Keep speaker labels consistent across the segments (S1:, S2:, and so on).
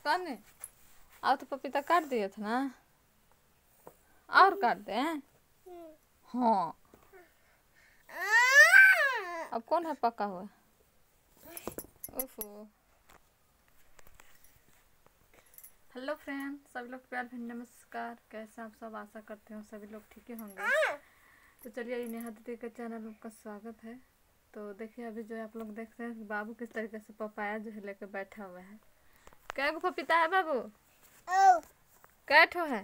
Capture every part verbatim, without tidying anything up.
S1: कौन आओ तो पपीता काट दिए थे ना, और काट दे। हाँ अब कौन है पका हुआ? ओफो। हेलो फ्रेंड, सभी लोग प्यार भरी नमस्कार। कैसे आप सब? आशा करते हो सभी लोग ठीक ही होंगे। तो चलिए नेहा दीदी के चैनल का स्वागत है। तो देखिए अभी जो आप लोग देख रहे हैं बाबू किस तरीके से पपाया जो है लेकर बैठा हुआ है। क्या गो पपीता है बाबू? क्या ठो है?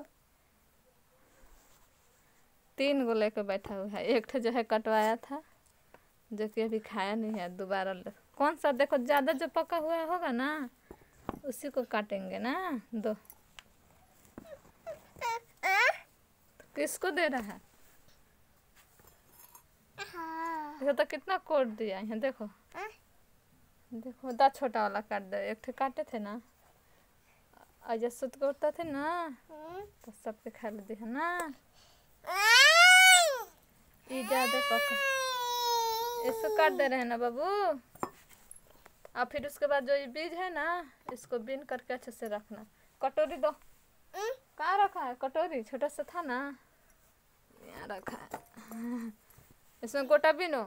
S1: तीन गो लेकर बैठा हुआ है। एक ठो जो है कटवाया था जो कि अभी खाया नहीं है। दोबारा कौन सा देखो, ज़्यादा जो पका हुआ होगा ना उसी को काटेंगे ना। दो किसको दे रहा है? देखो तो कितना कोट दिया है। देखो देखो दा छोटा वाला काट दे। एक ठे काटे थे ना अजय सुत को उठता थे ना तो सबके खा लेते है ना। ये ज्यादा पका इसको काट दे रहे हैं ना बाबू। और फिर उसके बाद जो ये बीज है ना इसको बीन करके अच्छे से रखना। कटोरी दो। कहाँ रखा है कटोरी? छोटा सा था ना, यहाँ रखा है। इसमें गोटा बीनो।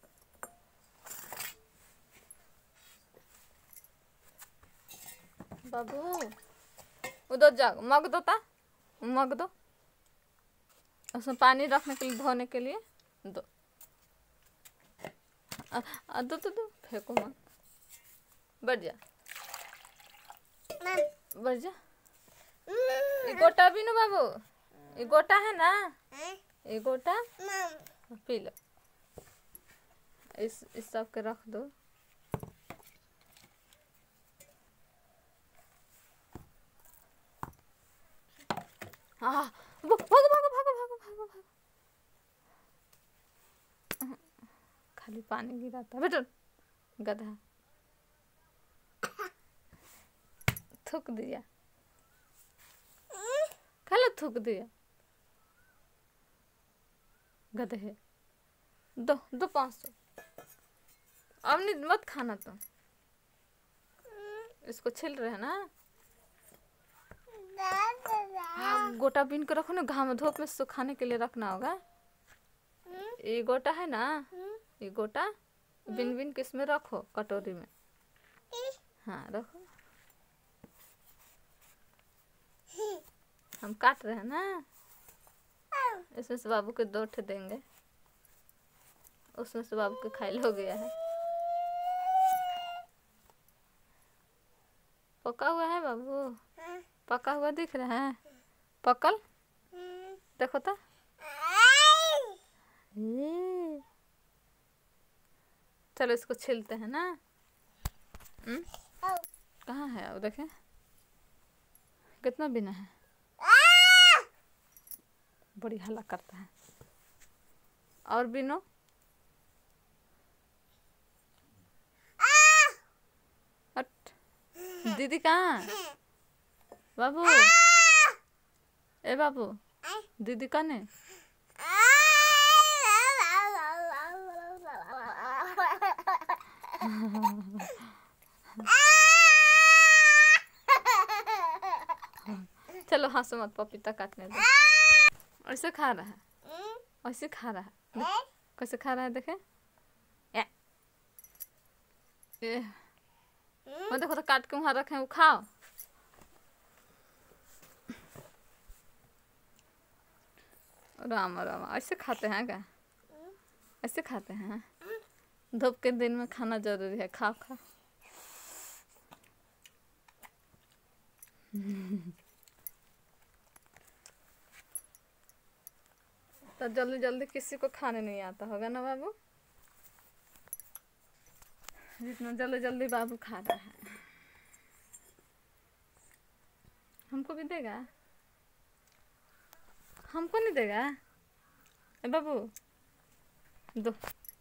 S1: बाबू उधर जाओ, मग दो ता मग दो। उसमें पानी रखने के लिए, धोने के लिए दो। आ, आ, दो तो दो, फेंको मत। बढ़ जा बढ़ जा। ये गोटा भी नो बाबू, ये गोटा है ना, ये गोटा पी लो। इस इस सब के रख दो। हाँ भागो भागो भागो भागो भागो भागो। खाली पानी गिराता बेटो गधा। थूक दिया, खाली थूक दिया गधे। दो दो पाँच सौ। अब नहीं मत खाना तुम। इसको छिल रहे हैं ना। हाँ गोटा बीन के रखो ना, घाम धूप में सुखाने के लिए रखना होगा। ये गोटा है ना, ये गोटा बिन बिन किस में रखो कटोरी में। हाँ रखो। हम काट रहे हैं ना, इसमें से बाबू के दो ठे देंगे, उसमें से बाबू के खाइल हो गया है। पका हुआ है बाबू, पका हुआ दिख रहा है। पकल देखो तो। चलो इसको छिलते हैं ना। कहाँ है अब देखें कितना बिना है। बड़ी हल्ला करता है। और बिनो हट। दीदी कहाँ? बाबू ए बाबू दीदी कहाँ है? चलो हंसो मत, पपीता काटने दो। ऐसे खा रहा है, ऐसे खा रहा है। कैसे खा रहा है देखे। ए, ए, मैं देखो तो काट के वहाँ रखे वो खाओ। राम राम, ऐसे खाते हैं क्या? ऐसे खाते हैं? धूप के दिन में खाना जरूरी है। खाओ खाओ। तो जल्दी जल्दी किसी को खाने नहीं आता होगा ना बाबू, जितना जल्दी जल्दी बाबू खा रहा है। हमको भी देगा? हमको नहीं देगा? ए बाबू दो।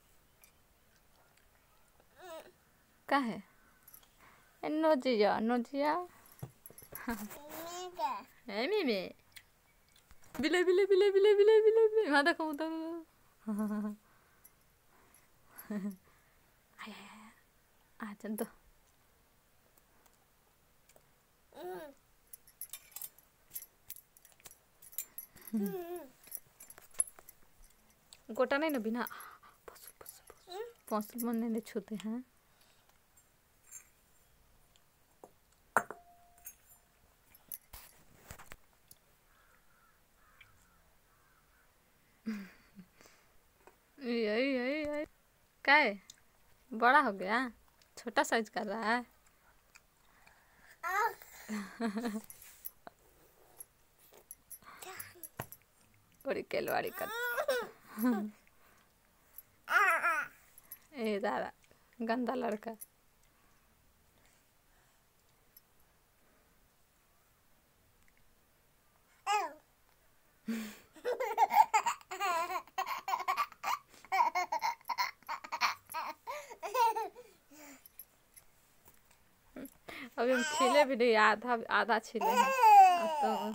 S1: का है नोजिया नोजिया। मिमी बिले बिले बिले बिले बिले बिले बिले। हाँ देखो उधर। आ चल दो। गोटा नहीं ना बिना पौंसुल मन नहीं छूते हैं। यही यही यही क्या है, बड़ा हो गया, छोटा साइज कर रहा है। बड़ी केलवाड़ी कर ए दादा गंदा लड़का। अभी हम छीले भी नहीं, आधा आधा छीले हैं तो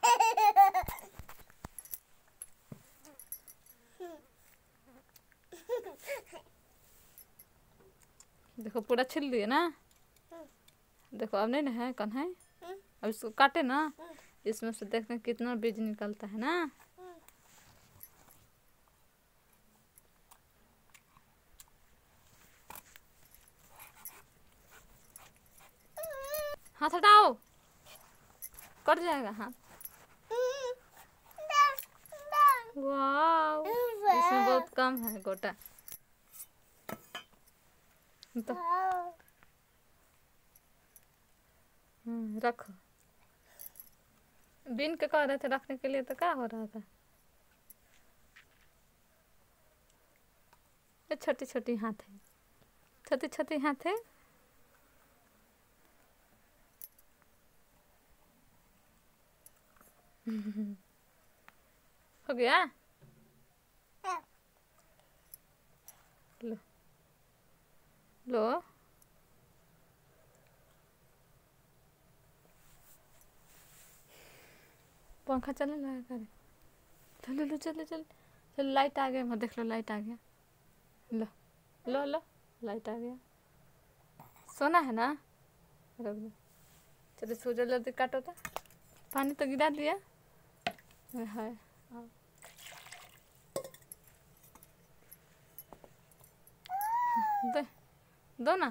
S1: देखो पूरा छिल दिए ना। देखो अब नहीं ना है, कौन है। अब इसको काटे ना, इसमें से देखते हैं कितना बीज निकलता है ना। हाथ हटाओ, कट जाएगा हाथ। वाह, इसमें बहुत कम है गोटा तो। हम्म रखो, बीन के कह रहे थे रखने के लिए, तो क्या हो रहा था। ये छोटी छोटी हाथ है, छोटी छोटी हाथ है। हो गया, लो लो पंखा चलने लगा करे। चलो लो चलो चलो चलो, लाइट आ गया, मैं देख लो लाइट आ गया। लो लो लो लाइट आ गया। सोना है ना, रख दो। चलो सो जाओ, जल्दी काटो तो। पानी तो गिरा दिया है। दे दो ना,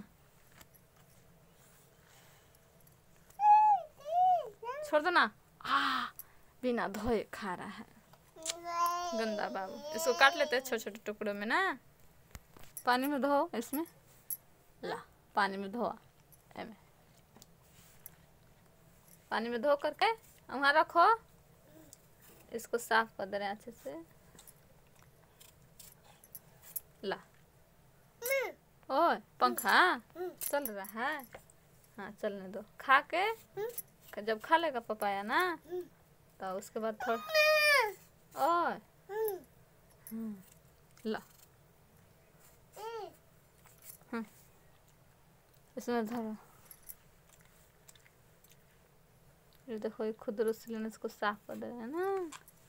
S1: छोड़ दो ना। आ बिना धोए खा रहा है गंदा बाबू। इसको काट लेते हैं छोटे छोटे टुकड़ों में ना। पानी में धो, इसमें ला पानी में धोआ, एमे पानी में धो करके वहाँ रखो। इसको साफ कर दे रहे अच्छे से। ला ओए पंखा चल रहा है, हाँ चलने दो। खा के जब खा लेगा पपाया ना, तो उसके बाद थोड़ा ओए ला हाँ इसमें धरो। ये देखो ये खुद से लेने, इसको साफ कर दे रहे हैं ना।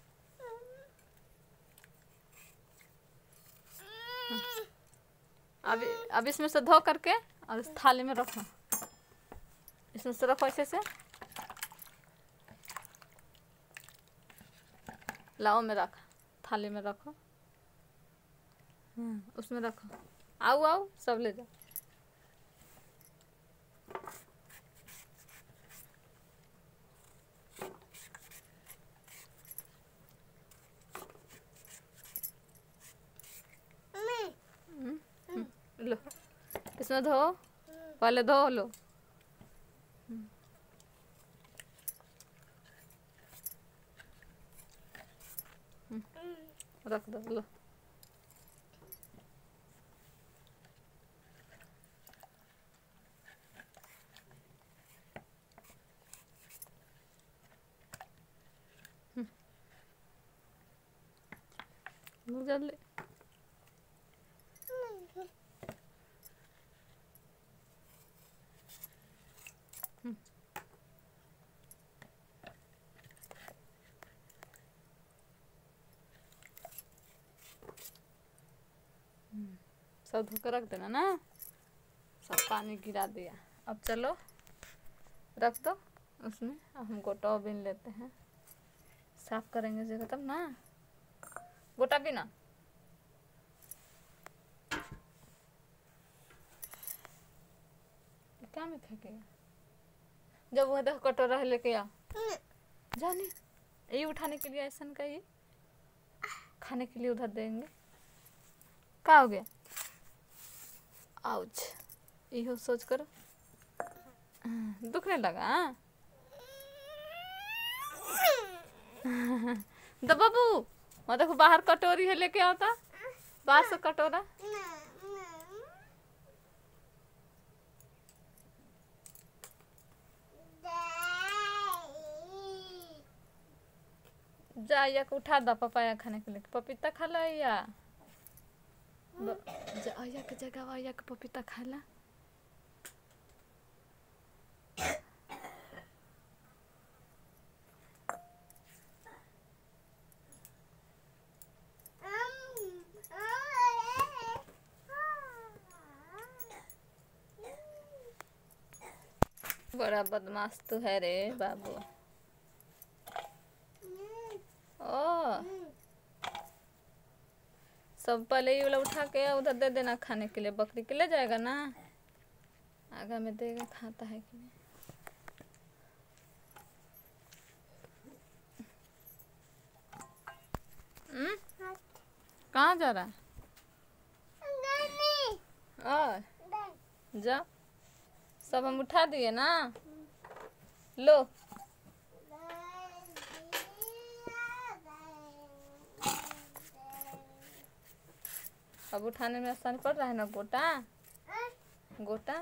S1: अब अब इसमें से धो करके और इस थाली में रखो। इसमें से रखो ऐसे से, लाओ में रख, थाली में रखो। हम्म उसमें रखो। आओ आओ सब ले जाओ। लो इसमें धो, पहले धो लो। रख दो लो। जल्दी सब धो कर रख देना ना। सब पानी गिरा दिया। अब चलो रख दो उसमें। अब हम गोटा बीन लेते हैं। साफ करेंगे जगह तब ना। गोटा भी ना क्या में फेंकेगा, जब वह देखो कटोरा है लेके आ जाने, ये उठाने के लिए ऐसा का, ये खाने के लिए उधर देंगे। क्या हो गया, आउच, यो सोच करो दुखने लगा। तो बाबू वहाँ देखो बाहर कटोरी है लेके आता, बाहर से कटोरा। जा या को उठा दा पपाया खाने के लिए, पपीता खा ला या जा आया के जगह आया के पपीता खा ला। बड़ा बदमाश तो है रे बाबू। ओ सब पहले ये वाला उठा के उधर दे देना खाने के लिए, बकरी के ले जाएगा ना, आगा में देगा खाता है कि नहीं। कहाँ जा रहा है, और जा सब हम उठा दिए ना, लो अब उठाने में आसान पड़ रहा है ना। गोटा गोटा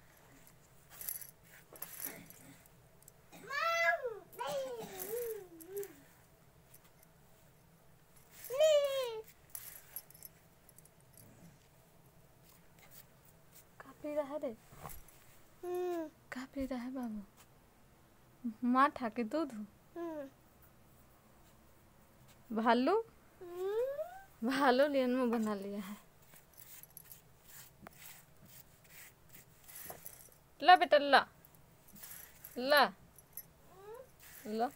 S1: का पी रहा है रे, का पी रहा है बाबू, माठा के दूध, भालू भालू लियन में बना लिया है। ला बेटा ला ला ला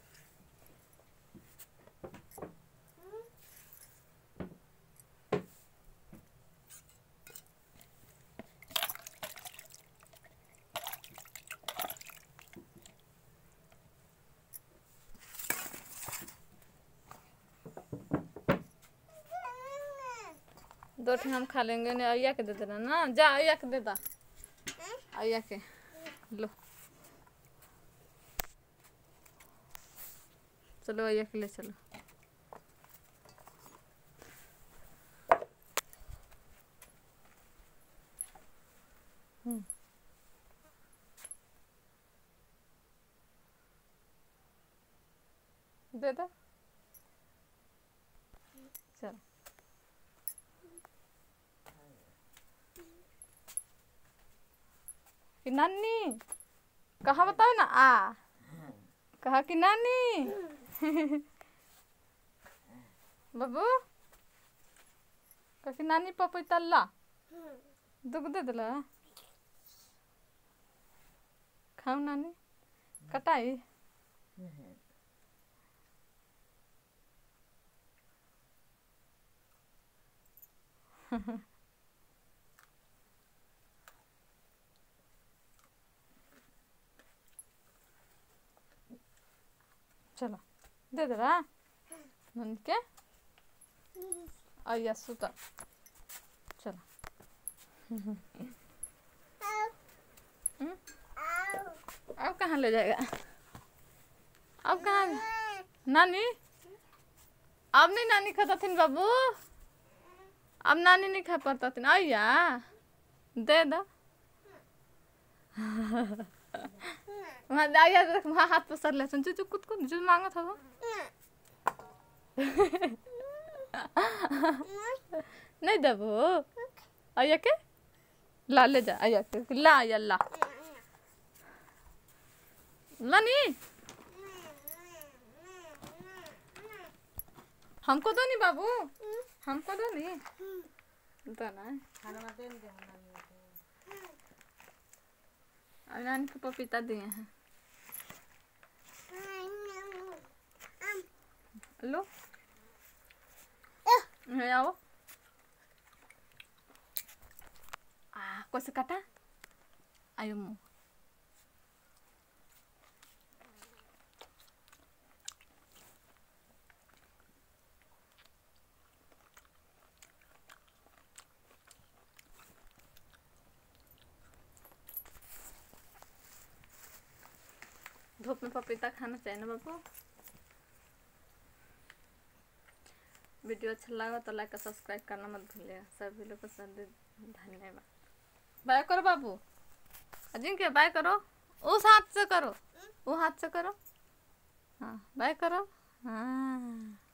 S1: दो ठे हम खा लेंगे ने, अय्या के दे देना ना, जा अय्या के दे दा, अय्या के लो, चलो अय्या के ले चलो। हम्म दे दो, चलो कि नानी कहा बताओ ना, आ कहा कि नानी बाबू कहा कि नानी पपीता ला, दुख दे दिला, खाओ नानी कटाई। चलो दे दे रहा नन के, आया सुता, चलो अब कहाँ ले जाएगा, अब कहाँ नानी, अब नहीं नानी खाता थी बाबू, अब नानी नहीं खा पाता थी, आया दे दो। वहाँ आया वहाँ हाथ पसर ले, सुन जो कुछ कुछ जो मांगा था वो नहीं दबो, आया के ला ले जा, आया के ला, आया ला नानी, हमको दो नहीं बाबू, हमको दो नहीं दो ना, अब नानी को पपीता दिए हैं। लो है आओ। आ कैसे काटा आयो मुँह। धूप में पपीता खाना चाहिए ना बाबू। वीडियो अच्छा लगा तो लाइक और सब्सक्राइब करना मत भूलिएगा। सभी लोग को धन्यवाद। बाय करो बाबू। अजिंक्य बाय करो। उस हाथ से करो, वो हाथ से करो। हाँ बाय करो। हाँ